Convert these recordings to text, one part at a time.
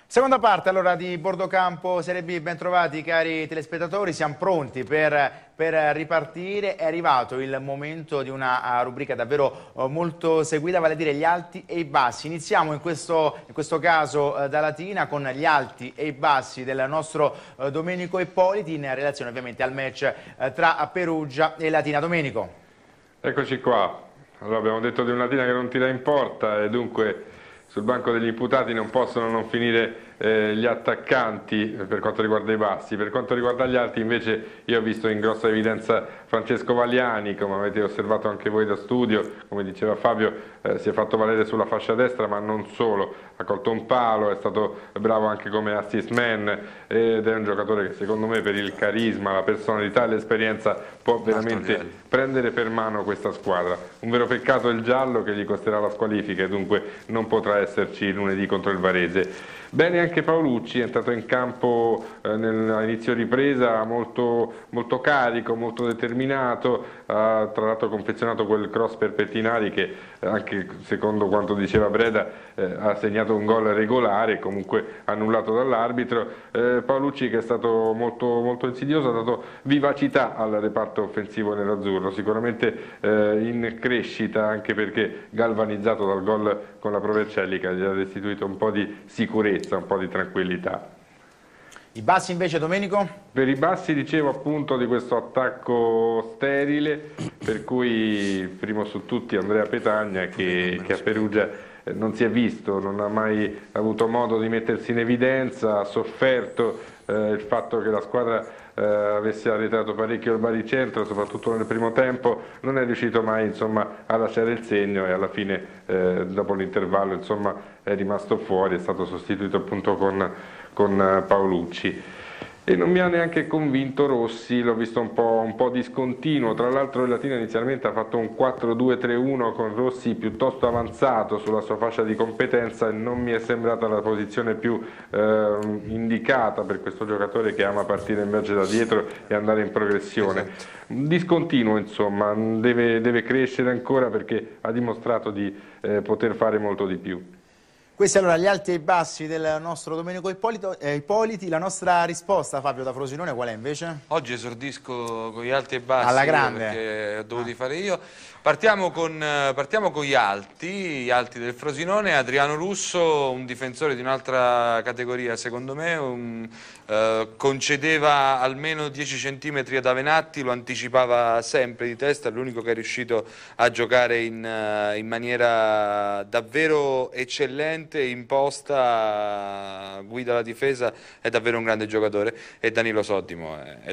Seconda parte allora di Bordocampo Serie B, ben trovati cari telespettatori, siamo pronti per ripartire. È arrivato il momento di una rubrica davvero molto seguita, vale a dire gli alti e i bassi. Iniziamo in questo caso da Latina con gli alti e i bassi del nostro Domenico Ippoliti in relazione ovviamente al match tra Perugia e Latina. Domenico. Eccoci qua, allora abbiamo detto di un Latina che non tira in porta e dunque sul banco degli imputati non possono non finire gli attaccanti per quanto riguarda i bassi. Per quanto riguarda gli alti invece io ho visto in grossa evidenza Francesco Valiani, come avete osservato anche voi da studio, come diceva Fabio, si è fatto valere sulla fascia destra ma non solo, ha colto un palo, è stato bravo anche come assist man ed è un giocatore che secondo me per il carisma, la personalità e l'esperienza può veramente prendere per mano questa squadra. Un vero peccato il giallo che gli costerà la squalifica e dunque non potrà esserci lunedì contro il Varese. Bene anche Paolucci, è entrato in campo all'inizio ripresa molto carico, molto determinato, ha tra l'altro confezionato quel cross per Pettinari che anche secondo quanto diceva Breda ha segnato un gol regolare, comunque annullato dall'arbitro. Paolucci che è stato molto insidioso, ha dato vivacità al reparto offensivo nerazzurro, sicuramente in crescita anche perché galvanizzato dal gol con la Provercelli che gli ha restituito un po' di sicurezza, un po' di tranquillità. I bassi invece, Domenico? Per i bassi dicevo appunto di questo attacco sterile, per cui primo su tutti Andrea Petagna che a Perugia non si è visto, non ha mai avuto modo di mettersi in evidenza, ha sofferto il fatto che la squadra avesse arretrato parecchio il baricentro, soprattutto nel primo tempo, non è riuscito mai insomma, a lasciare il segno e alla fine dopo l'intervallo insomma, è rimasto fuori, è stato sostituito appunto con Paolucci. E non mi ha neanche convinto Rossi, l'ho visto un po' discontinuo, tra l'altro il Latina inizialmente ha fatto un 4-2-3-1 con Rossi piuttosto avanzato sulla sua fascia di competenza e non mi è sembrata la posizione più indicata per questo giocatore che ama partire invece da dietro e andare in progressione. Esatto. Discontinuo insomma, deve crescere ancora perché ha dimostrato di poter fare molto di più. Questi allora gli alti e i bassi del nostro Domenico Ippoliti. La nostra risposta, Fabio da Frosinone, qual è invece? Oggi esordisco con gli alti e bassi, alla grande, perché ho dovuto fare io. Partiamo con gli alti del Frosinone. Adriano Russo, un difensore di un'altra categoria secondo me, concedeva almeno 10 centimetri ad Avenatti, lo anticipava sempre di testa, è l'unico che è riuscito a giocare in maniera davvero eccellente, imposta, guida la difesa, è davvero un grande giocatore. E Danilo Soddimo è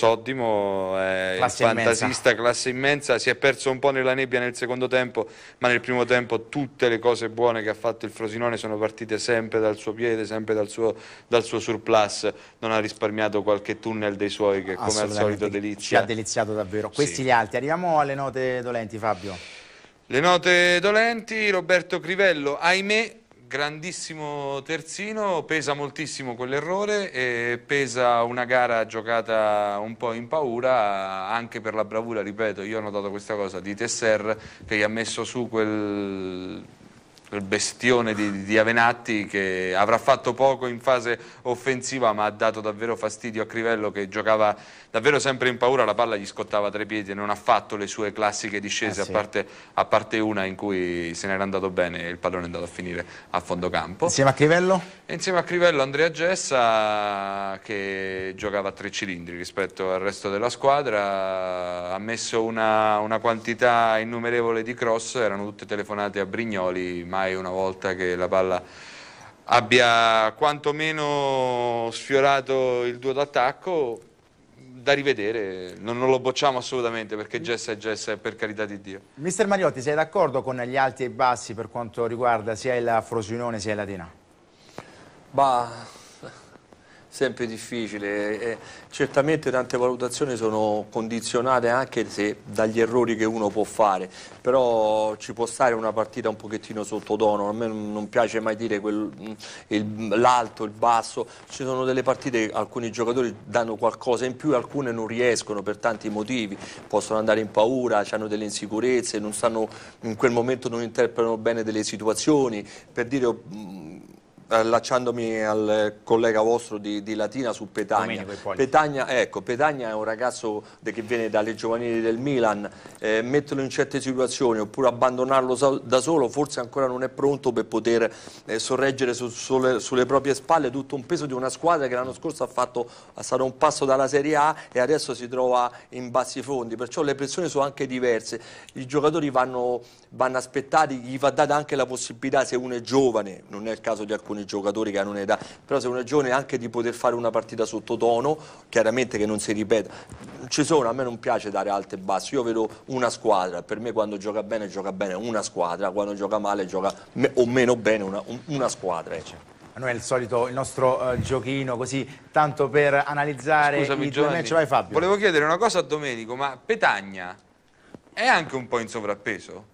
il fantasista, classe immensa, si è perso un po' nella nebbia nel secondo tempo, ma nel primo tempo tutte le cose buone che ha fatto il Frosinone sono partite sempre dal suo piede, sempre dal suo surplus, non ha risparmiato qualche tunnel dei suoi che come al solito delizia. Ci ha deliziato davvero. Questi gli alti. Arriviamo alle note dolenti, Fabio. Le note dolenti, Roberto Crivello, ahimè, grandissimo terzino, pesa moltissimo quell'errore e pesa una gara giocata un po' in paura anche per la bravura, ripeto, io ho notato questa cosa di Tesser che gli ha messo su quel bestione di Avenatti che avrà fatto poco in fase offensiva ma ha dato davvero fastidio a Crivello che giocava davvero sempre in paura, la palla gli scottava tra i piedi e non ha fatto le sue classiche discese, sì. a parte una in cui se n'era andato bene e il pallone è andato a finire a fondo campo. Insieme a Crivello? E insieme a Crivello Andrea Gessa che giocava a 3 cilindri rispetto al resto della squadra, ha messo una quantità innumerevole di cross, erano tutte telefonate a Brignoli, mai una volta che la palla abbia quantomeno sfiorato il duo d'attacco. Da rivedere, non lo bocciamo assolutamente perché Gessa è per carità di Dio. Mister Mariotti, sei d'accordo con gli alti e i bassi per quanto riguarda sia il Frosinone sia il Latina? Bah, sempre difficile, certamente tante valutazioni sono condizionate anche se dagli errori che uno può fare, però ci può stare una partita un pochettino sottotono, a me non piace mai dire l'alto, il basso, ci sono delle partite, alcuni giocatori danno qualcosa in più, alcune non riescono per tanti motivi, possono andare in paura, hanno delle insicurezze, non stanno, in quel momento non interpretano bene delle situazioni, per dire allacciandomi al collega vostro di Latina su Petagna. Petagna è un ragazzo che viene dalle giovanili del Milan, metterlo in certe situazioni oppure abbandonarlo da solo forse ancora non è pronto per poter sorreggere sulle proprie spalle tutto un peso di una squadra che l'anno scorso è stato un passo dalla Serie A e adesso si trova in bassi fondi, perciò le pressioni sono anche diverse, i giocatori vanno aspettati, gli va data anche la possibilità, se uno è giovane, non è il caso di alcuni giocatori che hanno un'età, però se uno è giovane anche di poter fare una partita sottotono, chiaramente che non si ripeta. A me non piace dare alto e basso, io vedo una squadra, per me quando gioca bene una squadra, quando gioca male gioca o meno bene una squadra. A noi è il nostro giochino così, tanto per analizzare i due match. Vai Fabio. Volevo chiedere una cosa a Domenico, ma Petagna è anche un po' in sovrappeso?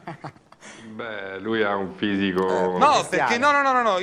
Beh, lui ha un fisico... No, perché no,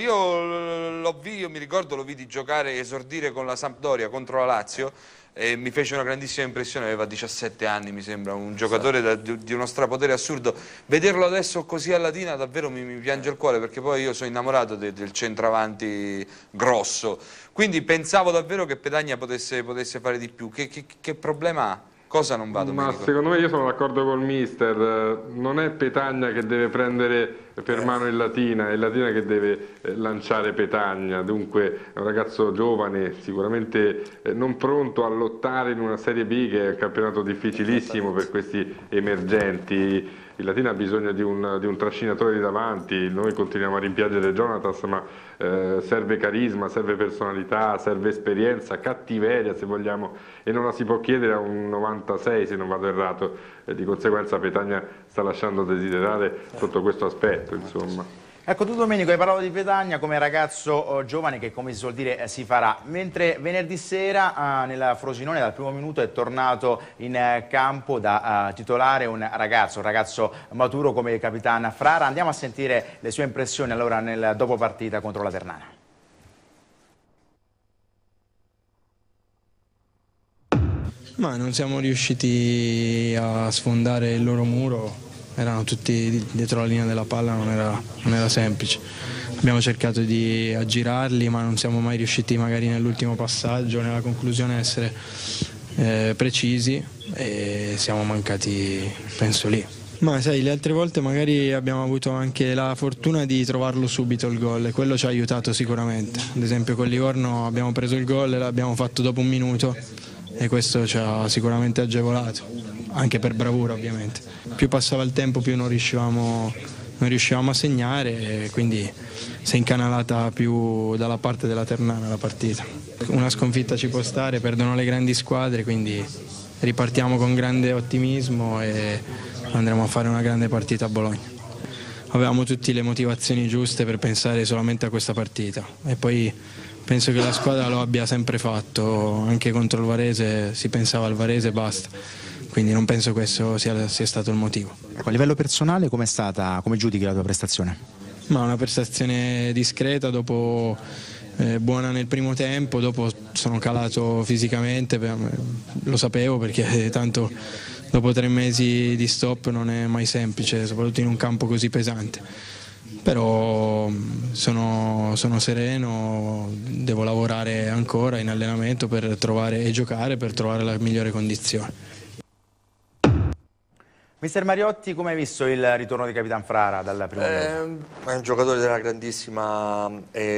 io mi ricordo, lo vidi giocare, esordire con la Sampdoria contro la Lazio e mi fece una grandissima impressione, aveva 17 anni mi sembra, un giocatore di uno strapotere assurdo. Vederlo adesso così a Latina davvero mi piange il cuore, perché poi io sono innamorato del centravanti grosso, quindi pensavo davvero che Petagna potesse fare di più. Che problema ha? Cosa non va, Domenico? Ma secondo me, io sono d'accordo col mister, non è Petagna che deve prendere per mano il Latina, è il Latina che deve lanciare Petagna, dunque è un ragazzo giovane, sicuramente non pronto a lottare in una Serie B che è un campionato difficilissimo per questi emergenti. Il Latina ha bisogno di un trascinatore di davanti, noi continuiamo a rimpiangere Jonatas, ma serve carisma, serve personalità, serve esperienza, cattiveria se vogliamo, e non la si può chiedere a un 96 se non vado errato, di conseguenza Petagna sta lasciando desiderare sotto questo aspetto, insomma. Ecco, tu Domenico hai parlato di Petagna come ragazzo giovane che, come si suol dire, si farà, mentre venerdì sera nel Frosinone dal primo minuto è tornato in campo da titolare un ragazzo maturo come il capitano Frara. Andiamo a sentire le sue impressioni allora nel dopo partita contro la Ternana. Ma non siamo riusciti a sfondare il loro muro. Erano tutti dietro la linea della palla, non era semplice. Abbiamo cercato di aggirarli, ma non siamo mai riusciti magari nell'ultimo passaggio, nella conclusione a essere precisi e siamo mancati, penso, lì. Ma sai, le altre volte magari abbiamo avuto anche la fortuna di trovarlo subito il gol e quello ci ha aiutato sicuramente. Ad esempio con Livorno abbiamo preso il gol e l'abbiamo fatto dopo un minuto e questo ci ha sicuramente agevolato, anche per bravura ovviamente. Più passava il tempo più non riuscivamo a segnare e quindi si è incanalata più dalla parte della Ternana la partita. Una sconfitta ci può stare, perdono le grandi squadre, quindi ripartiamo con grande ottimismo e andremo a fare una grande partita a Bologna. Avevamo tutte le motivazioni giuste per pensare solamente a questa partita e poi penso che la squadra lo abbia sempre fatto, anche contro il Varese si pensava al Varese e basta, quindi non penso questo sia stato il motivo. Ecco, a livello personale come giudichi la tua prestazione? Ma una prestazione discreta, buona nel primo tempo, dopo sono calato fisicamente, lo sapevo perché tanto dopo 3 mesi di stop non è mai semplice, soprattutto in un campo così pesante. Però sono sereno, devo lavorare ancora in allenamento per trovare e giocare per trovare la migliore condizione. Mister Mariotti, come hai visto il ritorno di Capitan Frara dal primo minuto? È un giocatore della grandissima...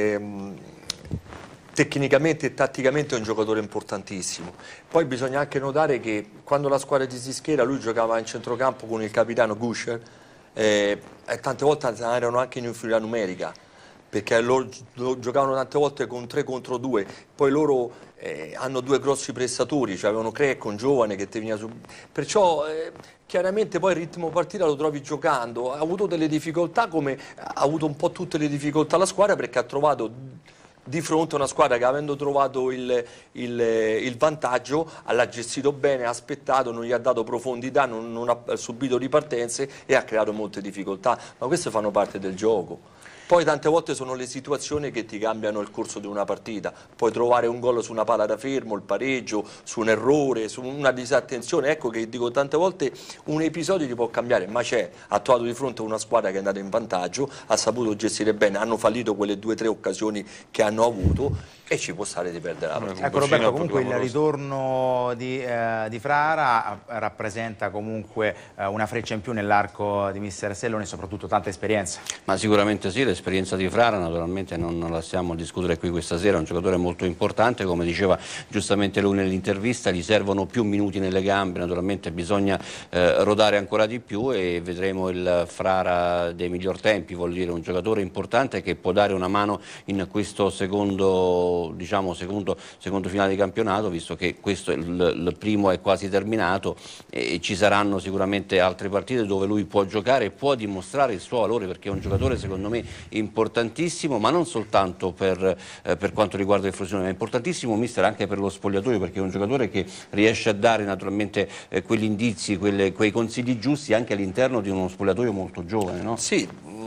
tecnicamente e tatticamente è un giocatore importantissimo. Poi bisogna anche notare che quando la squadra si schiera lui giocava in centrocampo con il capitano Gusher e tante volte erano anche in inferiorità numerica perché loro giocavano tante volte con 3 contro 2, poi loro hanno 2 grossi prestatori, cioè avevano Crecco, un giovane che te veniva su, perciò chiaramente poi il ritmo partita lo trovi giocando. Ha avuto delle difficoltà come ha avuto un po' tutte le difficoltà la squadra perché ha trovato di fronte a una squadra che avendo trovato il vantaggio l'ha gestito bene, ha aspettato, non gli ha dato profondità, non ha subito ripartenze e ha creato molte difficoltà, ma queste fanno parte del gioco. Poi tante volte sono le situazioni che ti cambiano il corso di una partita, puoi trovare un gol su una palla da fermo, il pareggio, su un errore, su una disattenzione, ecco che dico tante volte un episodio ti può cambiare, ma ha trovato di fronte una squadra che è andata in vantaggio, ha saputo gestire bene, hanno fallito quelle 2 o 3 occasioni che hanno avuto e ci può stare di perdere la partita. Ecco Roberto, comunque il ritorno di Frara rappresenta comunque una freccia in più nell'arco di mister Selloni e soprattutto tanta esperienza. Ma sicuramente sì, l'esperienza di Frara naturalmente non la stiamo a discutere qui questa sera, è un giocatore molto importante, come diceva giustamente lui nell'intervista, gli servono più minuti nelle gambe, naturalmente bisogna rodare ancora di più e vedremo il Frara dei miglior tempi, vuol dire un giocatore importante che può dare una mano in questo secondo finale di campionato, visto che questo il primo è quasi terminato e ci saranno sicuramente altre partite dove lui può giocare e può dimostrare il suo valore, perché è un giocatore secondo me importantissimo, ma non soltanto per quanto riguarda il Frosinone, ma è importantissimo mister anche per lo spogliatoio, perché è un giocatore che riesce a dare naturalmente quegli indizi, quei consigli giusti anche all'interno di uno spogliatoio molto giovane, no? Sì,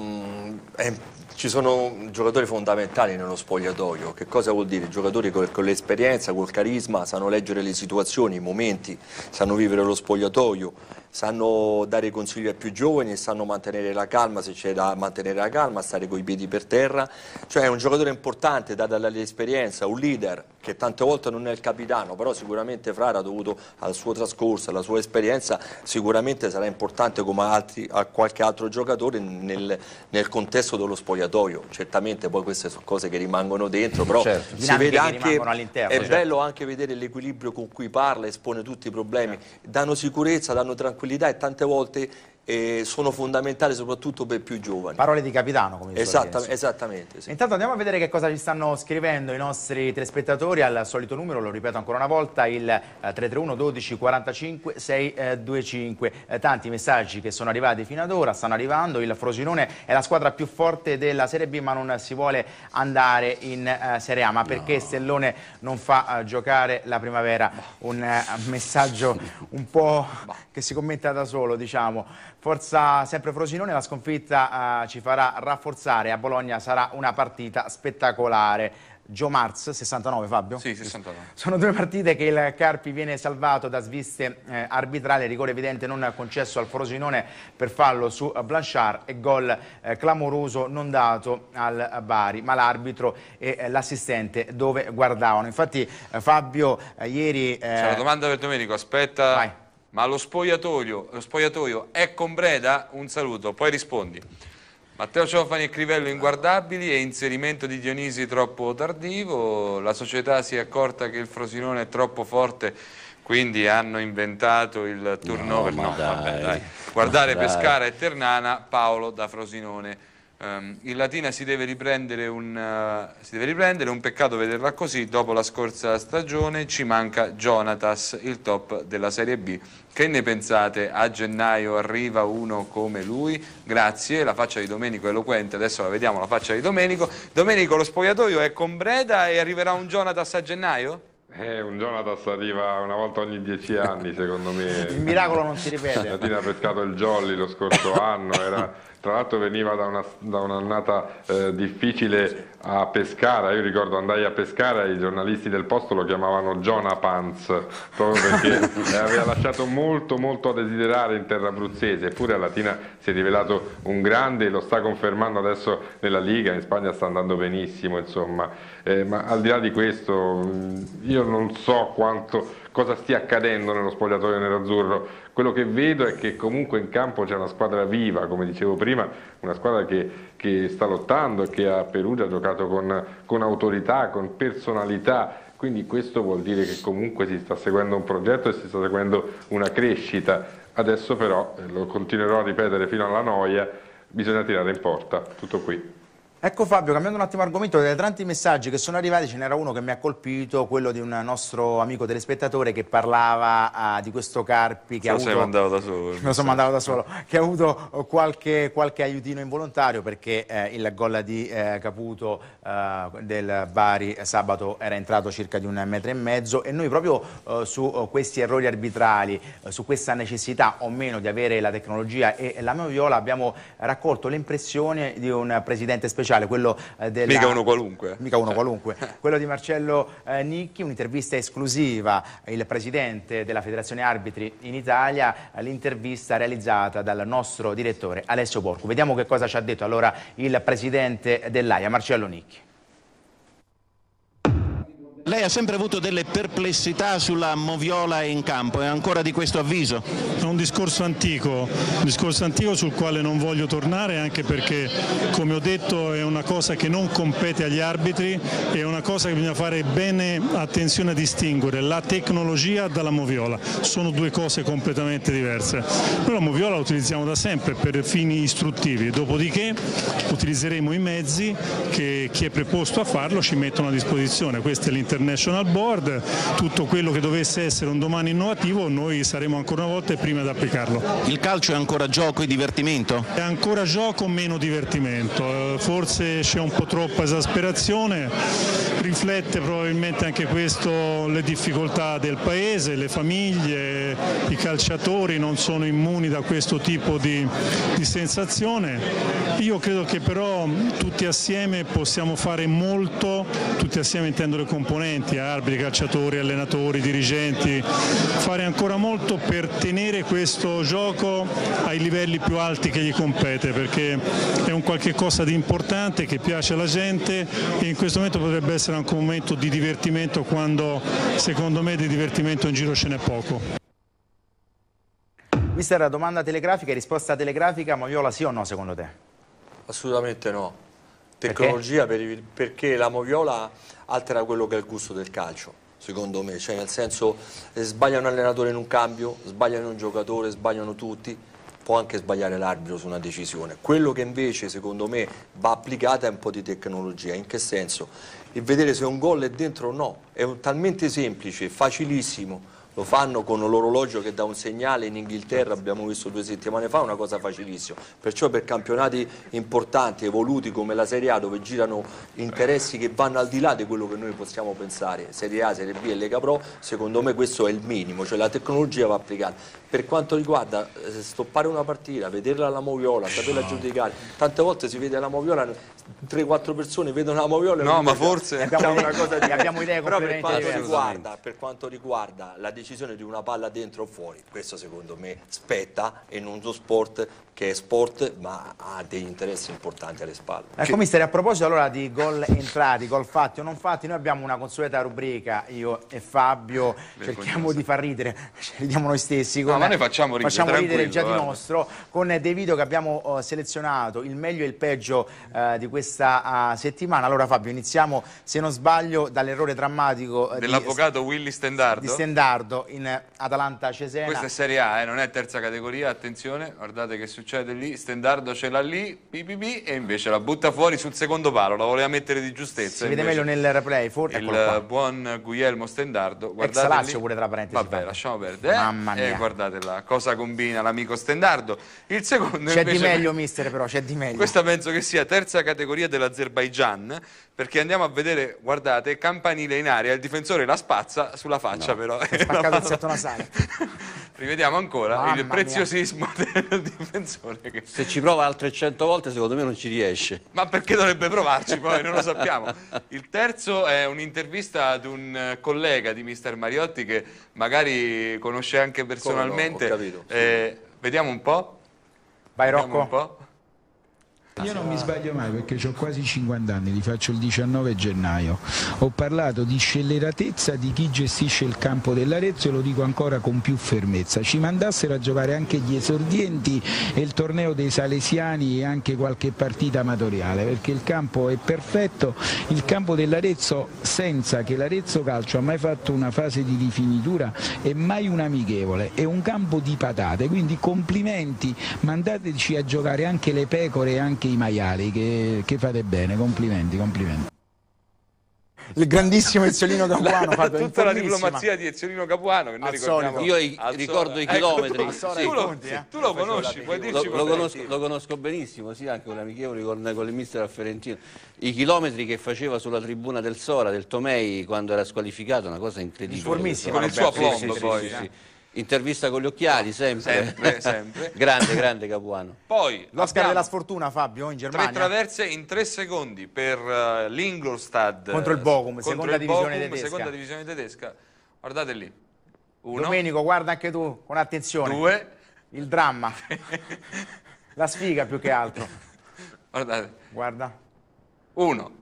ci sono giocatori fondamentali nello spogliatoio. Che cosa vuol dire? Giocatori con l'esperienza, col carisma, sanno leggere le situazioni, i momenti, sanno vivere lo spogliatoio, sanno dare consigli ai più giovani e sanno mantenere la calma se c'è da mantenere la calma, stare coi piedi per terra. Cioè è un giocatore importante, data l'esperienza, un leader che tante volte non è il capitano, però sicuramente Frara, dovuto al suo trascorso, alla sua esperienza, sicuramente sarà importante come a qualche altro giocatore nel contesto dello spogliatoio. Certamente poi queste sono cose che rimangono dentro, però certo, si vede anche, all'interno. è bello anche vedere l'equilibrio con cui parla, espone tutti i problemi, danno sicurezza, danno tranquillità e tante volte sono fondamentali soprattutto per i più giovani. Parole di capitano, come dicevo. Esattamente, sì. Intanto andiamo a vedere che cosa ci stanno scrivendo i nostri telespettatori al solito numero, lo ripeto ancora una volta, il 331 12 45 625. Tanti messaggi che sono arrivati fino ad ora, stanno arrivando. Il Frosinone è la squadra più forte della Serie B, ma non si vuole andare in Serie A. Ma perché Stellone non fa giocare la Primavera? Un messaggio un po' che si commenta da solo, diciamo. Forza sempre Frosinone, la sconfitta ci farà rafforzare, a Bologna sarà una partita spettacolare. Gio Marz, 69 Fabio? Sì, 69. Sono 2 partite che il Carpi viene salvato da sviste arbitrali, rigore evidente non concesso al Frosinone per fallo su Blanchard e gol clamoroso non dato al Bari, ma l'arbitro e l'assistente dove guardavano. Infatti Fabio ieri... C'è una domanda per Domenico, aspetta. Vai. Ma lo spogliatoio è con Breda? Un saluto, poi rispondi. Matteo Ciofani e Crivello inguardabili e inserimento di Dionisi troppo tardivo. La società si è accorta che il Frosinone è troppo forte, quindi hanno inventato il turnover. No, vabbè, dai. Guardare Pescara e Ternana, Paolo da Frosinone. Il Latina si deve riprendere, un peccato vederla così, dopo la scorsa stagione ci manca Jonatas, il top della Serie B. Che ne pensate? A gennaio arriva uno come lui? Grazie, la faccia di Domenico è eloquente, adesso la vediamo la faccia di Domenico. Domenico, lo spogliatoio è con Breda e arriverà un Jonatas a gennaio? Un Jonatas arriva una volta ogni 10 anni, secondo me. Il miracolo non si ripete. Latina ha pescato il Jolly lo scorso anno, tra l'altro veniva da un'annata difficile a Pescara. Io ricordo andai a Pescara e i giornalisti del posto lo chiamavano Jonapans, proprio perché aveva lasciato molto a desiderare in terra abruzzese, eppure a Latina si è rivelato un grande e lo sta confermando adesso nella Liga, in Spagna sta andando benissimo, insomma. Ma al di là di questo io non so cosa stia accadendo nello spogliatoio nerazzurro. Quello che vedo è che comunque in campo c'è una squadra viva, come dicevo prima, una squadra che sta lottando e che a Perugia ha giocato con autorità, con personalità, quindi questo vuol dire che comunque si sta seguendo un progetto e si sta seguendo una crescita. Adesso però, lo continuerò a ripetere fino alla noia, bisogna tirare in porta, tutto qui. Ecco Fabio, cambiando un attimo argomento, dai tanti messaggi che sono arrivati ce n'era uno che mi ha colpito, quello di un nostro amico telespettatore che parlava di questo Carpi che ha avuto... mandato da solo. Me lo sono mandato da solo, che ha avuto qualche aiutino involontario perché il gol di Caputo del Bari sabato era entrato circa di 1,5 metri e noi proprio su questi errori arbitrali, su questa necessità o meno di avere la tecnologia e la Viola abbiamo raccolto le impressioni di un presidente speciale speciale, quello della... Mica uno qualunque. Mica uno qualunque. Quello di Marcello Nicchi, un'intervista esclusiva, il presidente della Federazione Arbitri in Italia, l'intervista realizzata dal nostro direttore Alessio Porcu. Vediamo che cosa ci ha detto allora il presidente dell'AIA, Marcello Nicchi. Lei ha sempre avuto delle perplessità sulla moviola in campo, è ancora di questo avviso? È un discorso antico sul quale non voglio tornare, anche perché, come ho detto, è una cosa che non compete agli arbitri, è una cosa che bisogna fare bene attenzione a distinguere, la tecnologia dalla moviola, sono due cose completamente diverse. Noi la moviola la utilizziamo da sempre per fini istruttivi, dopodiché utilizzeremo i mezzi che chi è preposto a farlo ci mettono a disposizione. Questo è l'International Board, tutto quello che dovesse essere un domani innovativo noi saremo ancora una volta i primi ad applicarlo. Il calcio è ancora gioco e divertimento? È ancora gioco, meno divertimento, forse c'è un po' troppa esasperazione, riflette probabilmente anche questo le difficoltà del paese, le famiglie, i calciatori non sono immuni da questo tipo di sensazione. Io credo che però tutti assieme possiamo fare molto, tutti assieme intendo le componenti, arbitri, calciatori, allenatori, dirigenti, fare ancora molto per tenere questo gioco ai livelli più alti che gli compete, perché è un qualche cosa di importante che piace alla gente e in questo momento potrebbe essere anche un momento di divertimento quando secondo me di divertimento in giro ce n'è poco. Mister, domanda telegrafica e risposta telegrafica, moviola sì o no secondo te? Assolutamente no. Tecnologia perché la moviola altera quello che è il gusto del calcio, secondo me, cioè nel senso sbaglia un allenatore in un cambio, sbagliano un giocatore, sbagliano tutti, può anche sbagliare l'arbitro su una decisione. Quello che invece secondo me va applicata è un po' di tecnologia. In che senso? Il vedere se un gol è dentro o no, è talmente semplice, facilissimo. Lo fanno con l'orologio che dà un segnale in Inghilterra, abbiamo visto 2 settimane fa, una cosa facilissima. Perciò per campionati importanti, evoluti come la Serie A, dove girano interessi che vanno al di là di quello che noi possiamo pensare, Serie A, Serie B e Lega Pro, secondo me questo è il minimo, cioè la tecnologia va applicata. Per quanto riguarda stoppare una partita, vederla alla moviola, saperla giudicare, tante volte si vede la moviola, 3-4 persone vedono la moviola e no, ma forse abbiamo idee però completamente diverse. per quanto riguarda la decisione di una palla dentro o fuori, questo secondo me spetta in uno sport che è sport ma ha degli interessi importanti alle spalle. Ecco mister, a proposito allora di gol entrati, gol fatti o non fatti, noi abbiamo una consueta rubrica, io e Fabio cerchiamo di far ridere, ci ridiamo noi stessi, no, ma noi facciamo ridere già di nostro, con dei video che abbiamo selezionato, il meglio e il peggio di questa settimana. Allora Fabio, iniziamo se non sbaglio dall'errore drammatico dell'avvocato Willy Stendardo. Di Stendardo in Atalanta-Cesena. Questa è Serie A, non è terza categoria, attenzione, guardate che succede lì, Stendardo ce l'ha lì, e invece la butta fuori sul secondo palo, la voleva mettere di giustezza. Si vede meglio nel replay, il buon Guglielmo Stendardo, guardate ex Lazio pure tra parentesi. Vabbè, lasciamo perdere. Mamma mia. Guardate là, cosa combina l'amico Stendardo. Il secondo c'è invece, di meglio mister, però c'è di meglio. Questa penso che sia terza categoria dell'Azerbaigian, perché andiamo a vedere, guardate, campanile in aria, il difensore la spazza sulla faccia, però è spaccato il setto nasale. Rivediamo ancora Mamma il preziosismo del difensore che... Se ci prova altre 100 volte secondo me non ci riesce. Ma perché dovrebbe provarci poi? Non lo sappiamo. Il terzo è un'intervista ad un collega di mister Mariotti che magari conosce anche personalmente. No, ho capito. Vediamo un po'. Vai Vediamo Rocco. un po'. Io non mi sbaglio mai perché ho quasi 50 anni, li faccio il 19 gennaio. Ho parlato di scelleratezza di chi gestisce il campo dell'Arezzo e lo dico ancora con più fermezza. Ci mandassero a giocare anche gli esordienti e il torneo dei Salesiani e anche qualche partita amatoriale, perché il campo è perfetto, il campo dell'Arezzo, senza che l'Arezzo Calcio ha mai fatto una fase di rifinitura, è mai un amichevole, è un campo di patate, quindi complimenti, mandateci a giocare anche le pecore e anche i maiali, che fate bene, complimenti. Il grandissimo Eziolino Capuano, tutta la diplomazia di Eziolino Capuano che noi ricordiamo. Io ricordo i chilometri. Tu lo conosci, puoi dirci lo conosco benissimo, sì, anche un amichevole con il mister Ferentino. I chilometri che faceva sulla tribuna del Sora, del Tomei, quando era squalificato, una cosa incredibile. Formissimo. Con il suo aplombo poi. Sì. Intervista con gli occhiali, sempre. Sempre. Grande Capuano. Poi l'Oscar della sfortuna, Fabio, in Germania. 3 traverse in 3 secondi per l'Ingolstadt contro il Bochum, seconda divisione tedesca. Guardate lì. 1. Domenico, guarda anche tu con attenzione. 2. Il dramma. La sfiga più che altro. Guardate. Guarda. 1.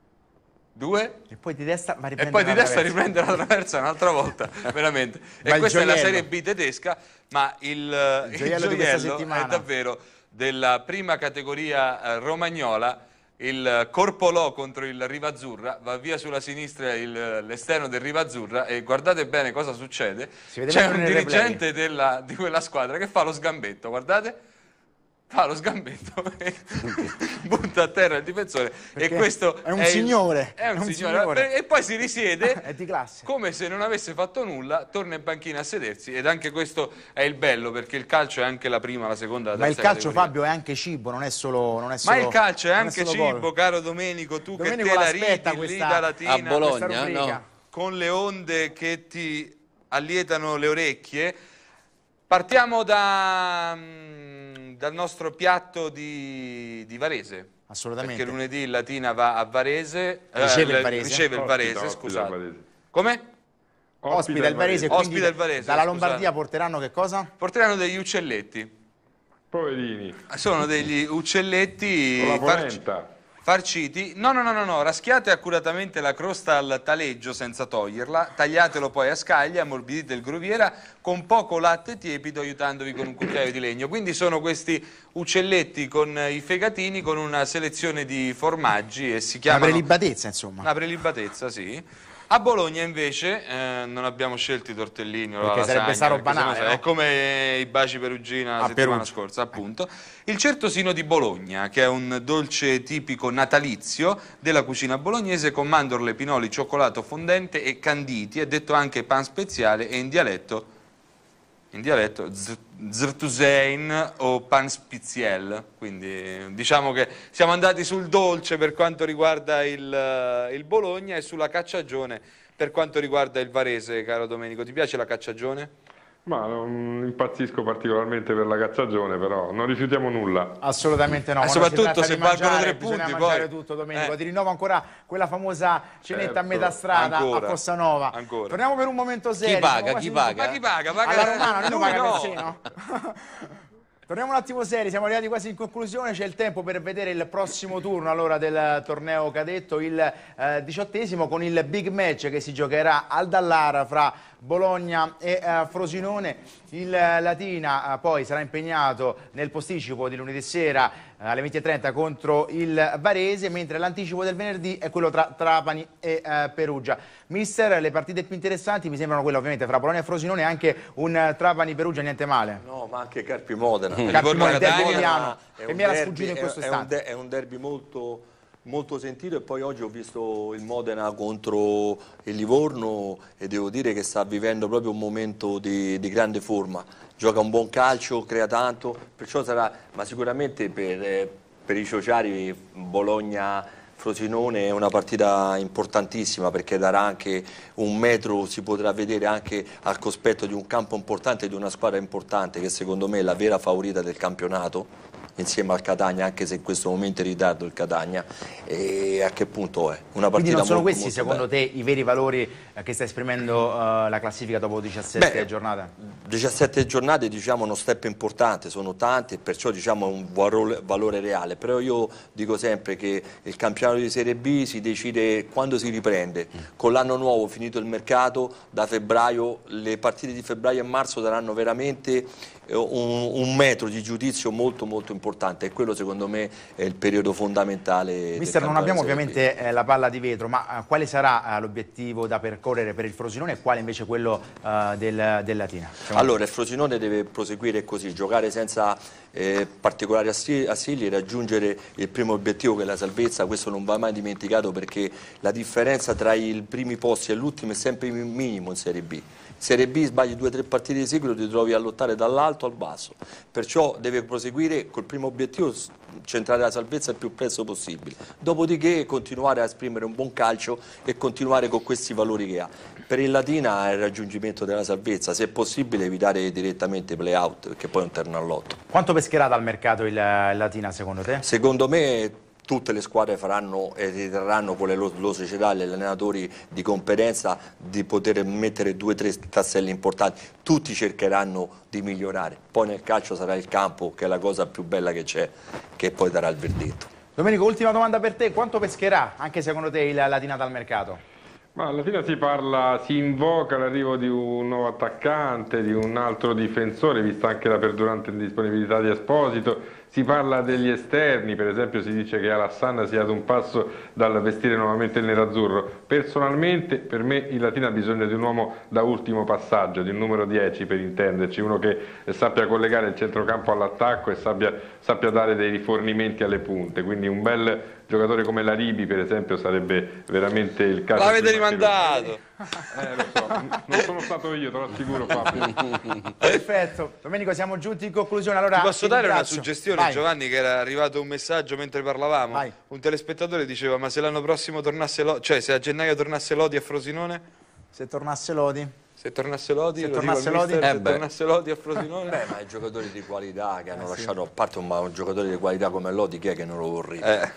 2 e poi di testa va a riprendere e poi di testa riprende la traversa un'altra volta, veramente. E questa è la Serie B tedesca, ma il gioiello è davvero della prima categoria romagnola. Il Corpolò contro il Rivazzurra, va via sulla sinistra l'esterno del Rivazzurra e guardate bene cosa succede. C'è un dirigente di quella squadra che fa lo sgambetto, guardate. Fa lo sgambetto e butta a terra il difensore. Perché e questo è un signore. È un signore. E poi si risiede è di classe. Come se non avesse fatto nulla, torna in panchina a sedersi. Ed anche questo è il bello, perché il calcio è anche la prima, la seconda, la terza. Ma il calcio, categoria. Fabio, è anche cibo, non è solo ma il calcio è anche cibo, gol. Caro Domenico, tu che te la ridi lì da Latina a Bologna, no? Con le onde che ti allietano le orecchie. Partiamo dal nostro piatto di Varese. Assolutamente. Perché lunedì il Latina va a Varese. Riceve il Varese, scusate. Come? Ospita il Varese. Ospita il Varese. Dalla Lombardia porteranno che cosa? Porteranno degli uccelletti. Poverini. Sono degli uccelletti con la polenta. Farciti, no, raschiate accuratamente la crosta al taleggio senza toglierla, tagliatelo poi a scaglie, ammorbidite il gruviera con poco latte tiepido aiutandovi con un cucchiaio di legno. Quindi sono questi uccelletti con i fegatini con una selezione di formaggi e si chiamano... Una prelibatezza, insomma. Una prelibatezza, sì. A Bologna invece non abbiamo scelto i tortellini o perché sarebbe stato banale, no? È come i baci perugina la settimana scorsa, appunto. Il certosino di Bologna, che è un dolce tipico natalizio della cucina bolognese con mandorle, pinoli, cioccolato fondente e canditi, è detto anche pan speziale e in dialetto zrtusein o pan spiziel. Quindi diciamo che siamo andati sul dolce per quanto riguarda il Bologna e sulla cacciagione per quanto riguarda il Varese. Caro Domenico, ti piace la cacciagione? Ma non impazzisco particolarmente per la cacciagione, però non rifiutiamo nulla. Assolutamente no. Soprattutto se valgono 3 punti. Bisogna mangiare tutto, Domenico. Ti rinnovo ancora quella famosa cenetta a metà strada a Fossanova. Ancora. Torniamo per un momento serio. Chi paga? Ma chi paga? Alla romana, noi paga Pezzino. Torniamo un attimo seri, siamo arrivati quasi in conclusione, c'è il tempo per vedere il prossimo turno allora del torneo cadetto, il 18esimo, con il big match che si giocherà al Dallara fra Bologna e Frosinone. Il Latina poi sarà impegnato nel posticipo di lunedì sera alle 20:30 contro il Varese, mentre l'anticipo del venerdì è quello tra Trapani e Perugia. Mister, le partite più interessanti mi sembrano quelle ovviamente fra Bologna e Frosinone e anche un Trapani-Perugia, niente male. No, ma anche Carpi-Modena. Carpi-Modena, derby italiano, che mi era sfuggito in questo istante. È un derby molto sentito, e poi oggi ho visto il Modena contro il Livorno e devo dire che sta vivendo proprio un momento di grande forma. Gioca un buon calcio, crea tanto, perciò sarà, ma sicuramente per i ciociari Bologna-Frosinone è una partita importantissima, perché darà anche un metro, si potrà vedere anche al cospetto di un campo importante, di una squadra importante che secondo me è la vera favorita del campionato insieme al Catania, anche se in questo momento è in ritardo il Catania. E a che punto è? Una partita. Quindi non sono molto, questi molto secondo bella. te i veri valori che sta esprimendo la classifica dopo 17 giornate? 17 giornate, diciamo, uno step importante, sono tanti e perciò diciamo un valore reale, però io dico sempre che il campionato di Serie B si decide quando si riprende. Con l'anno nuovo, finito il mercato, da febbraio, le partite di febbraio e marzo daranno veramente un metro di giudizio molto importante, e quello secondo me è il periodo fondamentale. Mister, non abbiamo ovviamente la palla di vetro, ma quale sarà l'obiettivo da percorrere per il Frosinone e quale invece quello del Latina? Allora, il Frosinone deve proseguire così, giocare senza particolari assilli, raggiungere il primo obiettivo che è la salvezza. Questo non va mai dimenticato, perché la differenza tra i primi posti e l'ultimo è sempre minimo in Serie B. Serie B sbagli 2 o 3 partite di seguito, ti trovi a lottare dall'alto al basso, perciò deve proseguire col primo obiettivo, centrare la salvezza il più presto possibile, dopodiché continuare a esprimere un buon calcio e continuare con questi valori che ha. Per il Latina è il raggiungimento della salvezza, se è possibile evitare direttamente i play-out, perché poi è un terno all'otto. Quanto pescherà dal mercato il Latina secondo te? Secondo me tutte le squadre faranno e riterranno con le loro società, gli allenatori di competenza, di poter mettere 2 o 3 tasselli importanti. Tutti cercheranno di migliorare, poi nel calcio sarà il campo che è la cosa più bella che c'è, che poi darà il verdetto. Domenico, ultima domanda per te, quanto pescherà anche secondo te il Latina dal mercato? Ma alla fine si invoca l'arrivo di un nuovo attaccante, di un altro difensore, vista anche la perdurante indisponibilità di Esposito. Si parla degli esterni, per esempio si dice che Alassane sia ad un passo dal vestire nuovamente il nerazzurro. Personalmente, per me il Latina ha bisogno di un uomo da ultimo passaggio, di un numero 10 per intenderci, uno che sappia collegare il centrocampo all'attacco e sappia dare dei rifornimenti alle punte, quindi un bel giocatore come Laribi per esempio sarebbe veramente il caso. L'avete rimandato! Lo so, non sono stato io, te lo assicuro Fabio. Perfetto, Domenico, siamo giunti in conclusione. Allora, ti posso dare una ringrazio. suggestione? Vai. Giovanni, che era arrivato un messaggio mentre parlavamo. Vai. Un telespettatore diceva: ma se l'anno prossimo tornasse Lodi, cioè se a gennaio tornasse Lodi a Frosinone? Se tornasse Lodi? Se tornasse Lodi, Se lo tornasse dico al Lodi? mister, se tornasse Lodi a Frosinone? Beh, ma i giocatori di qualità che hanno lasciato, a parte un giocatore di qualità come Lodi, chi è che non lo vorrebbe?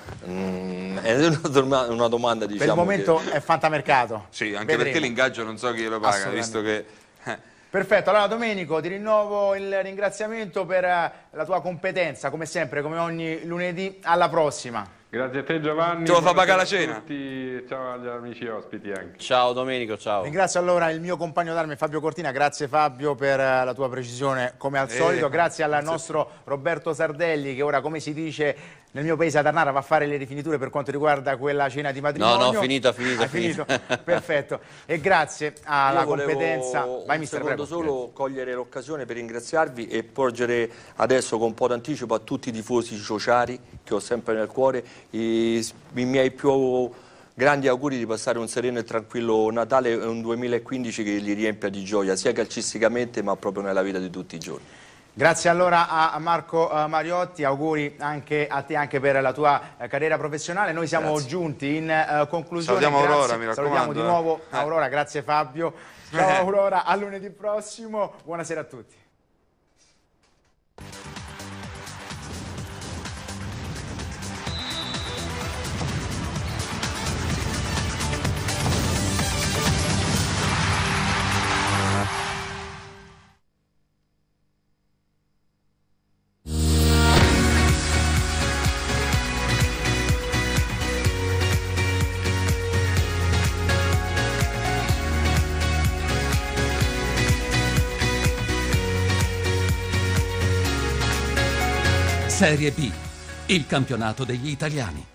È una domanda, diciamo. Per il momento è fantamercato. Sì, anche Vedremo. perché l'ingaggio non so chi lo paga, visto che... Perfetto, allora Domenico ti rinnovo il ringraziamento per la tua competenza, come sempre, come ogni lunedì. Alla prossima. Grazie a te Giovanni. Te lo fa pagare la Buonasera a cena? tutti. Ciao agli amici ospiti anche. Ciao Domenico, ciao. Ringrazio allora il mio compagno d'arme Fabio Cortina, grazie Fabio per la tua precisione come al solito, grazie al nostro Roberto Sardelli che ora, come si dice nel mio paese, a Arnara, va a fare le rifiniture per quanto riguarda quella cena di matrimonio. No, finito. Perfetto, e grazie alla Io volevo competenza. Vai, un secondo solo cogliere l'occasione per ringraziarvi e porgere adesso con un po' d'anticipo a tutti i tifosi sociali che ho sempre nel cuore i miei più grandi auguri di passare un sereno e tranquillo Natale e un 2015 che li riempia di gioia sia calcisticamente ma proprio nella vita di tutti i giorni. Grazie allora a Marco Mariotti, auguri anche a te anche per la tua carriera professionale. Noi siamo giunti in conclusione. Salutiamo Grazie. Aurora, mi raccomando. Salutiamo di nuovo Aurora, grazie Fabio. Ciao Aurora, a lunedì prossimo, buonasera a tutti. Serie B, il campionato degli italiani.